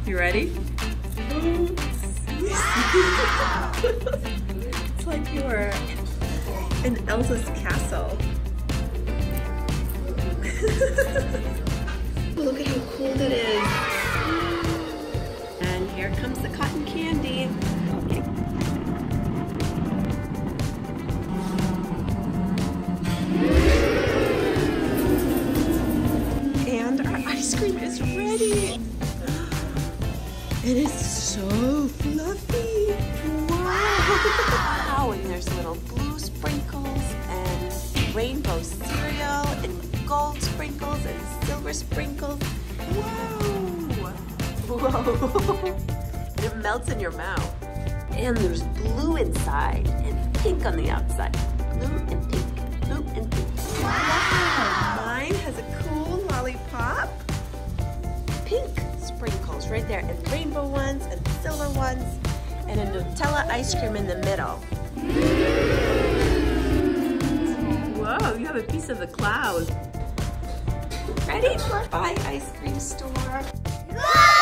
You ready? It's like you're in Elsa's castle. Look at how cool that is. And here comes the cotton candy. Okay. And our ice cream is ready. It is so fluffy. Wow. And there's little blue sprinkles and rainbow cereal and gold sprinkles and silver sprinkles. Whoa! Whoa! It melts in your mouth. And there's blue inside and pink on the outside. Blue and pink. Blue and pink. Wow! Mine has a cool lollipop. Pink sprinkles right there, and rainbow ones and silver ones, and a Nutella ice cream in the middle. Whoa, you have a piece of the cloud. Ready? Bye, ice cream store.